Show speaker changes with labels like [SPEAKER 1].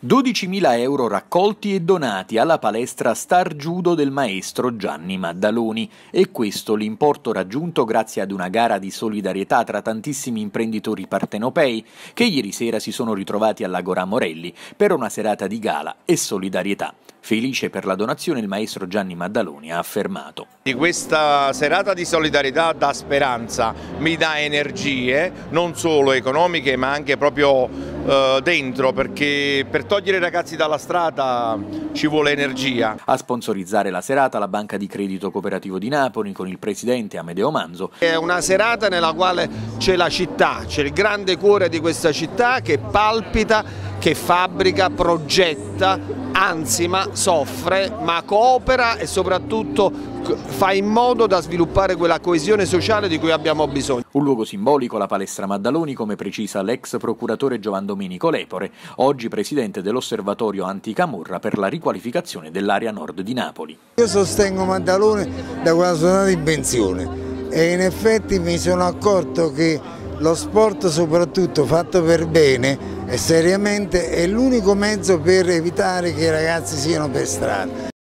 [SPEAKER 1] 12.000 euro raccolti e donati alla palestra Star Judo del maestro Gianni Maddaloni. E questo l'importo raggiunto grazie ad una gara di solidarietà tra tantissimi imprenditori partenopei che ieri sera si sono ritrovati all'Agora Morelli per una serata di gala e solidarietà. Felice per la donazione, il maestro Gianni Maddaloni ha affermato:
[SPEAKER 2] di questa serata di solidarietà dà speranza, mi dà energie, non solo economiche ma anche proprio dentro, perché per togliere i ragazzi dalla strada ci vuole energia.
[SPEAKER 1] A sponsorizzare la serata la Banca di Credito Cooperativo di Napoli con il presidente Amedeo Manzo.
[SPEAKER 3] È una serata nella quale c'è la città, c'è il grande cuore di questa città che palpita, che fabbrica, progetta, anzi soffre, ma coopera e soprattutto fa in modo da sviluppare quella coesione sociale di cui abbiamo bisogno.
[SPEAKER 1] Un luogo simbolico, la palestra Maddaloni, come precisa l'ex procuratore Giovan Domenico Lepore, oggi presidente dell'Osservatorio Anticamorra per la riqualificazione dell'area nord di Napoli.
[SPEAKER 4] Io sostengo Maddaloni da quando sono andato in pensione e in effetti mi sono accorto che lo sport, soprattutto fatto per bene e seriamente, è l'unico mezzo per evitare che i ragazzi siano per strada.